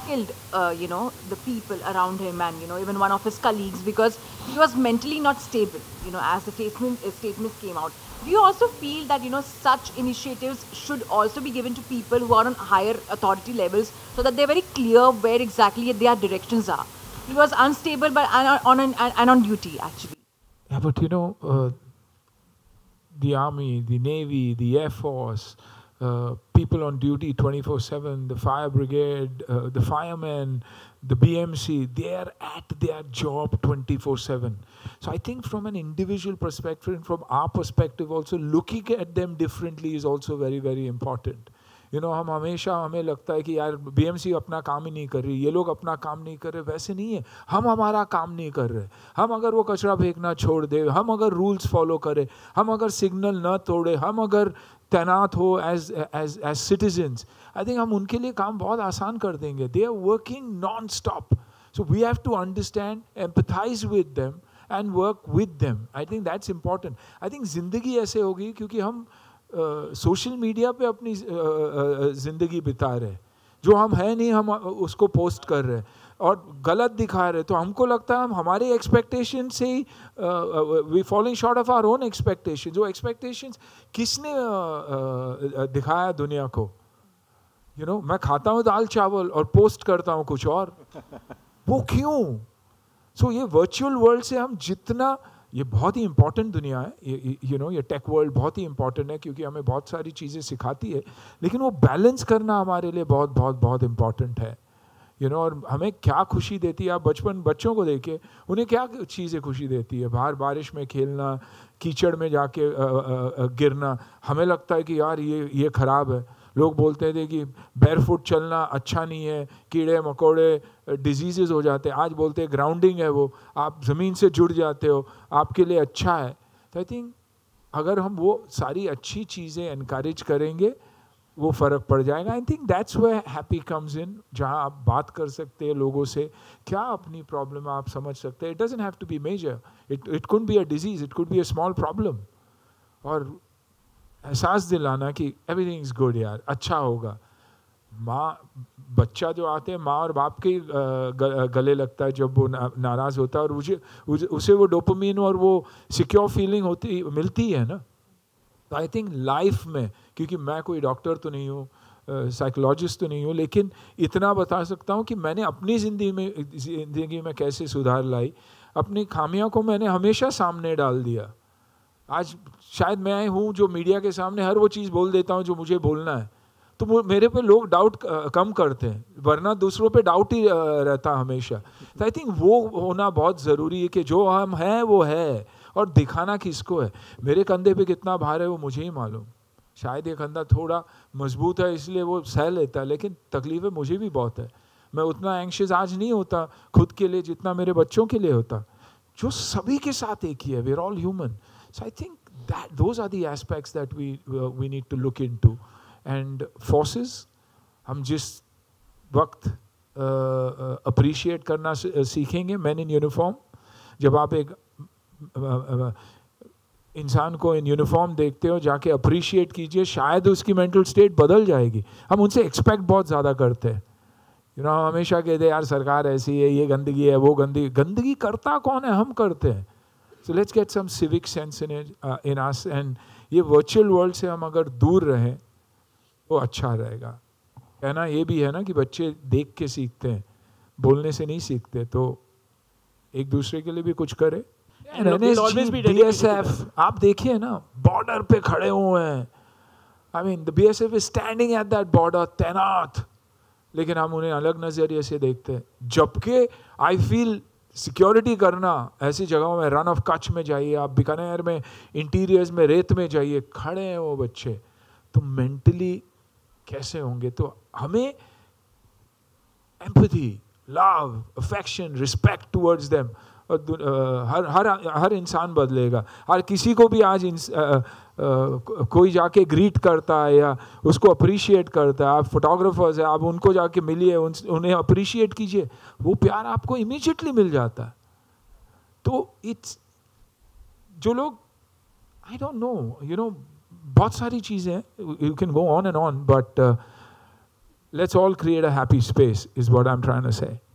killed, the people around him and, even one of his colleagues because he was mentally not stable, as the statements came out. Do you also feel that, such initiatives should also be given to people who are on higher authority levels so that they're very clear where exactly their directions are? He was unstable but and on duty, actually. Yeah, but the army, the navy, the air force, people on duty 24/7, the fire brigade, the firemen, the BMC, they are at their job 24/7. So I think from an individual perspective, and from our perspective also, looking at them differently is also very, very important. हम हमेशा हमें लगता है कि यार BMC अपना काम ही नहीं कर रही, ये लोग अपना काम नहीं कर रहे, वैसे नहीं है. हम हमारा काम नहीं कर रहे. हम अगर वो कचरा फेंकना छोड़ दे, हम अगर रूल्स फॉलो करें, हम अगर सिग्नल न तोड़े, हम अगर तैनात हो एज सिटीजन्स, आई थिंक हम उनके लिए काम बहुत आसान कर देंगे. They are working non stop. So we have to understand, empathise with them and work with them. I think that's important. I think ज़िंदगी ऐसे होगी क्योंकि हम सोशल मीडिया पे अपनी ज़िंदगी बिता रहे. जो हम है नहीं, हम उसको पोस्ट कर रहे हैं और गलत दिखा रहे. तो हमको लगता है हम हमारे एक्सपेक्टेशन से ही we following short of our own expectation. जो एक्सपेक्टेशंस किसने दिखाया दुनिया को? मैं खाता हूँ दाल चावल और पोस्ट करता हूँ कुछ और. वो क्यों? सो ये वर्चुअल वर्ल्ड से हम जितना, ये बहुत ही इंपॉर्टेंट दुनिया है, ये टेक वर्ल्ड बहुत ही इंपॉर्टेंट है क्योंकि हमें बहुत सारी चीज़ें सिखाती है, लेकिन वो बैलेंस करना हमारे लिए बहुत बहुत बहुत इंपॉर्टेंट है. और हमें क्या खुशी देती है, आप बच्चों को देखिए, उन्हें क्या चीज़ें खुशी देती है? बाहर बारिश में खेलना, कीचड़ में जाके गिरना. हमें लगता है कि यार ये ख़राब है. लोग बोलते थे कि बैरफुट चलना अच्छा नहीं है, कीड़े मकोड़े डिजीज़ हो जाते हैं. आज बोलते हैं ग्राउंडिंग है, वो आप ज़मीन से जुड़ जाते हो, आपके लिए अच्छा है. तो आई थिंक अगर हम वो सारी अच्छी चीज़ें इनकरेज करेंगे, वो फ़र्क पड़ जाएगा. I think that's where happy comes in, जहाँ आप बात कर सकते हैं लोगों से, क्या अपनी प्रॉब्लम आप समझ सकते हैं. It doesn't have to be major, it could be a disease, it could be a small problem. और एहसास दिलाना कि एवरीथिंग इज़ गुड, यार अच्छा होगा. बच्चा जो आते हैं, माँ और बाप के गले लगता है जब वो नाराज़ होता है, और उसे वो डोपामिन और वो सिक्योर फीलिंग मिलती है ना. तो आई थिंक लाइफ में, क्योंकि मैं कोई डॉक्टर तो नहीं हूँ, साइकोलॉजिस्ट तो नहीं हूँ, लेकिन इतना बता सकता हूँ कि मैंने अपनी ज़िंदगी में कैसे सुधार लाई. अपनी खामियों को मैंने हमेशा सामने डाल दिया. आज शायद मैं हूँ जो मीडिया के सामने हर वो चीज़ बोल देता हूँ जो मुझे बोलना है, तो मेरे पे लोग डाउट कम करते हैं, वरना दूसरों पे डाउट ही रहता हमेशा. तो आई थिंक वो होना बहुत ज़रूरी है कि जो हम हैं वो है, और दिखाना किसको है. मेरे कंधे पे कितना भार है वो मुझे ही मालूम. शायद ये कंधा थोड़ा मजबूत है इसलिए वो सह लेता है, लेकिन तकलीफ़ें मुझे भी बहुत है. मैं उतना एंग्शियस आज नहीं होता खुद के लिए जितना मेरे बच्चों के लिए होता, जो सभी के साथ एक ही है. We are all human. So I think that those are the aspects that we need to look into. And forces, हम जिस वक्त appreciate करना सीखेंगे, men in uniform, जब आप एक इंसान को इन यूनिफॉर्म देखते हो, जाके अप्रिशिएट कीजिए, शायद उसकी मेंटल स्टेट बदल जाएगी. हम उनसे एक्सपेक्ट बहुत ज़्यादा करते हैं. हम हमेशा कहते हैं यार सरकार ऐसी है, ये गंदगी है, वो गंदगी करता कौन है? हम करते हैं. So let's get some civic sense in us, and ये virtual world से हम अगर दूर रहें तो अच्छा रहेगा. कहना ये भी है ना कि बच्चे देख के सीखते हैं, बोलने से नहीं सीखते. तो एक दूसरे के लिए भी कुछ करें. BSF आप देखिए ना, बॉर्डर पे खड़े हुए हैं. I mean the BSF is standing at that border, तैनात, लेकिन हम उन्हें अलग नज़रिए से देखते हैं. जबकि I feel सिक्योरिटी करना ऐसी जगहों में, रन ऑफ कच्छ में जाइए आप, बीकानेर में इंटीरियर्स में रेत में जाइए, खड़े हैं वो बच्चे. तो मेंटली कैसे होंगे? तो हमें empathy, love, affection, respect towards them. हर इंसान बदलेगा. हर किसी को भी आज कोई जाके ग्रीट करता है या उसको अप्रिशिएट करता है. आप फोटोग्राफर्स हैं, आप उनको जाके मिलिए, उन्हें अप्रिशिएट कीजिए, वो प्यार आपको इमीडिएटली मिल जाता है. तो इट्स जो लोग, आई डोंट नो, बहुत सारी चीज़ें, you can go on and on, but let's all create a happy space, is what I'm trying to say.